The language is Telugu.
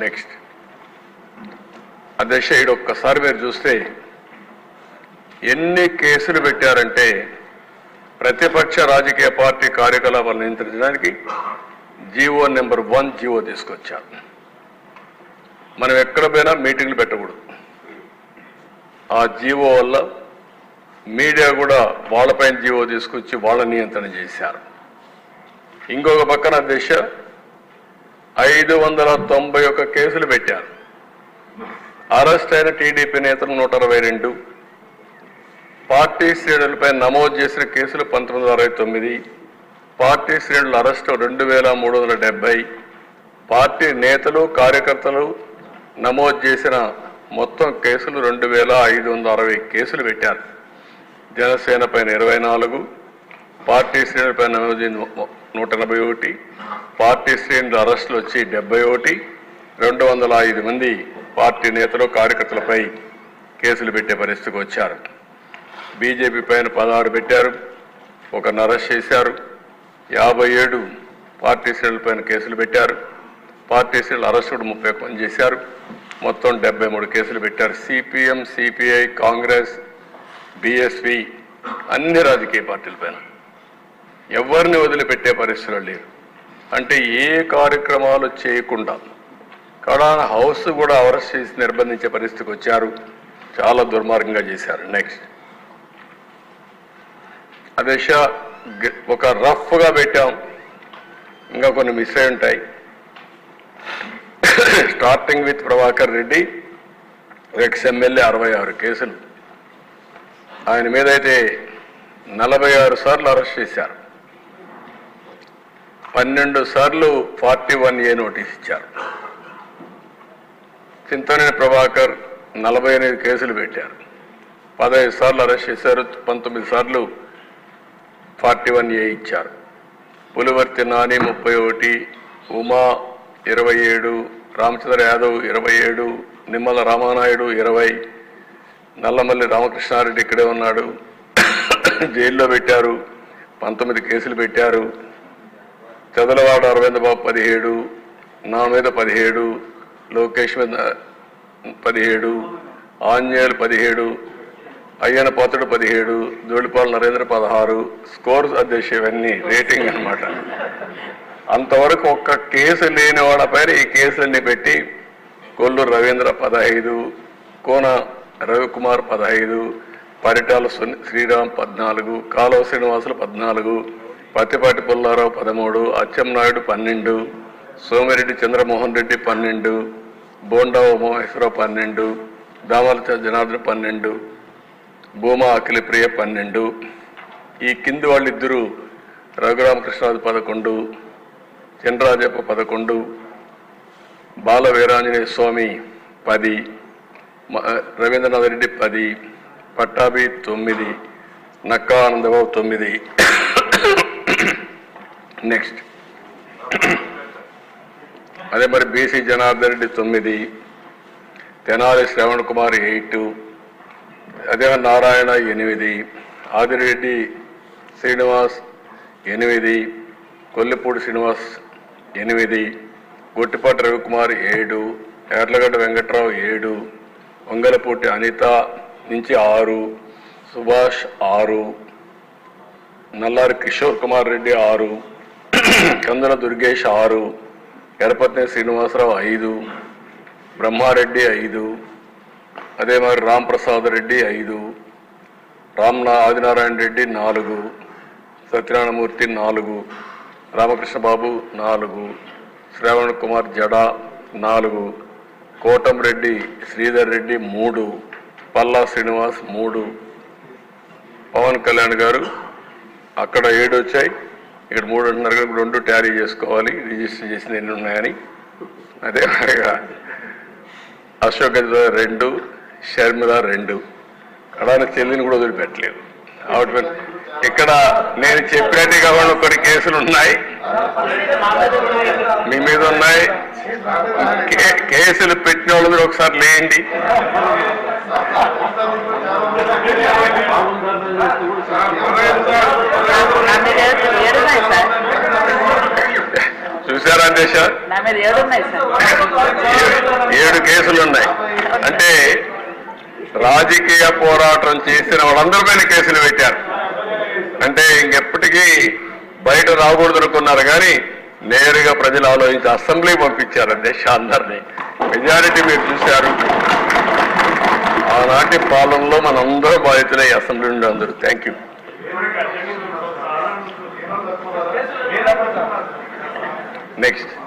నెక్స్ట్ అధ్యక్ష ఈడు ఒక్కసారి మీరు చూస్తే ఎన్ని కేసులు పెట్టారంటే ప్రతిపక్ష రాజకీయ పార్టీ కార్యకలాపాలు నియంత్రించడానికి జీవో నెంబర్ 1 జీవో తీసుకొచ్చారు. మనం ఎక్కడ పోయినా మీటింగ్లు పెట్టకూడదు. ఆ జీవో వల్ల మీడియా కూడా వాళ్ళపైన జీవో తీసుకొచ్చి వాళ్ళ నియంత్రణ చేశారు. ఇంకొక పక్కన దిశ 591 కేసులు పెట్టారు. అరెస్ట్ అయిన టీడీపీ నేతలు 122, పార్టీ శ్రేణులపై నమోదు చేసిన కేసులు 1969, పార్టీ శ్రేణుల అరెస్టు 2370, పార్టీ నేతలు కార్యకర్తలు నమోదు చేసిన మొత్తం కేసులు 2560 కేసులు పెట్టారు. జనసేన పైన 24, పార్టీ శ్రేణులపై నమోదు 181, పార్టీ శ్రేణుల అరెస్టులు వచ్చి 71, 205 మంది పార్టీ నేతలు కార్యకర్తలపై కేసులు పెట్టే పరిస్థితికి వచ్చారు. బీజేపీ పైన 16 పెట్టారు, ఒకరిని అరెస్ట్ చేశారు. 57 పార్టీ శ్రేణులపైన కేసులు పెట్టారు. పార్టీ శ్రేణుల అరెస్ట్ కూడా 31 మంది చేశారు. మొత్తం 73 కేసులు పెట్టారు. సిపిఎం, సిపిఐ, కాంగ్రెస్, బీఎస్పీ అన్ని రాజకీయ పార్టీలపైన ఎవరిని వదిలిపెట్టే పరిస్థితులు లేరు. అంటే ఏ కార్యక్రమాలు చేయకుండా కడాన హౌస్ కూడా అరెస్ట్ చేసి నిర్బంధించే పరిస్థితికి వచ్చారు. చాలా దుర్మార్గంగా చేశారు. నెక్స్ట్ అదే ఒక రఫ్గా పెట్టాం, ఇంకా కొన్ని మిస్ అయి ఉంటాయి. Starting with Prabhakar Reddy ex MLA 66 కేసులు, ఆయన మీద అయితే 46 సార్లు అరెస్ట్ చేశారు. 12 సార్లు 41A నోటీస్ ఇచ్చారు. చింతనేని ప్రభాకర్ 48 కేసులు పెట్టారు, 15 సార్లు అరెస్ట్ చేశారు, 19 సార్లు 41A ఇచ్చారు. పులివర్తి నాని 31, ఉమా 27, రామచంద్ర యాదవ్ 27, నిమ్మల రామానాయుడు 20, నల్లమల్లి రామకృష్ణారెడ్డి ఇక్కడే ఉన్నాడు, జైల్లో పెట్టారు, 19 కేసులు పెట్టారు. చదలవాడ అరవింద్ బాబు 17, నా మీద 17, లోకేష్ మీద 17, ఆంజనేయులు 17, అయ్యన పాత్రుడు 17, ధూళిపాల నరేంద్ర 16. స్కోర్స్ అధ్యక్ష ఇవన్నీ రేటింగ్ అనమాట. అంతవరకు ఒక్క కేసు లేని వాళ్ళపైన ఈ కేసులన్నీ పెట్టి కొల్లూరు రవీంద్ర 15, కోన రవికుమార్ 15, పరిటాల శ్రీరామ్ 14, కాలువ శ్రీనివాసులు 14, పత్తిపాటి పుల్లారావు 13, అచ్చెన్నాయుడు 12, సోమిరెడ్డి చంద్రమోహన్ రెడ్డి 12, బోండా ఉమామహేశ్వరరావు 12, దామల జనార్దన్ 12, భూమా అఖిలప్రియ 12. ఈ కింది వాళ్ళిద్దరూ రఘురామకృష్ణరాజు 11, చంద్రరాజప్ప 11, బాల వీరాంజనేయ స్వామి 10, రవీంద్రనాథ్ రెడ్డి 10, పట్టాభి 9, నక్కా ఆనందబాబు 9. నెక్స్ట్ అదే మరి బీసీ జనార్దన్ రెడ్డి 9, తెనాలి శ్రవణ్ కుమార్ 8, అదే నారాయణ 8, ఆదిరెడ్డి శ్రీనివాస్ 8, కొల్లిపూడి శ్రీనివాస్ 8, గొట్టిపాటి రవికుమార్ 7, ఎర్లగడ్డ వెంకట్రావు 7, వంగలపూటి అనిత నుంచి 6, సుభాష్ 6, నల్లారి కిషోర్ కుమార్ రెడ్డి 6, కందుల దుర్గేష్ 6, ఎడపత్ని శ్రీనివాసరావు 5, బ్రహ్మారెడ్డి 5, అదే మరి రాంప్రసాద్ రెడ్డి 5, ఆదినారాయణ రెడ్డి 4, సత్యనారాయణమూర్తి 4, రామకృష్ణబాబు 4, శ్రావణ్ కుమార్ జడా 4, కోటంరెడ్డి శ్రీధర్ రెడ్డి 3, పల్లా శ్రీనివాస్ 3, పవన్ కళ్యాణ్ గారు అక్కడ 7 వచ్చాయి, ఇక్కడ 3 అంటున్నారు కదా, 2 టాలీ చేసుకోవాలి, రిజిస్టర్ చేసిన ఎన్ని ఉన్నాయని. అదే మరిగా అశోక్ గజరాజ్ 2, షర్మిల 2, కడాన చెల్లిని కూడా వదిలిపెట్టలేదు. ఆవిడ ఇక్కడ నేను చెప్పినట్టు కాకుండా కొన్ని కేసులు ఉన్నాయి, మీ మీద ఉన్నాయి. కేసులు పెట్టిన వాళ్ళు మీరు ఒకసారి లేండి. చూసారా దేశ 7 కేసులు ఉన్నాయి. అంటే రాజకీయ పోరాటం చేసిన వాళ్ళందరిపైన కేసులు పెట్టారు. అంటే ఇంకెప్పటికీ బయట రాకూడదు అనుకున్నారు, కానీ నేరుగా ప్రజలు ఆలోచించి అసెంబ్లీ పంపించారు అధ్యక్ష అందరినీ. మెజారిటీ మీరు చూశారు. ఆనాటి పాలనలో మనందరూ బాధితులే అసెంబ్లీ నుండి అందరూ. Thank you. నెక్స్ట్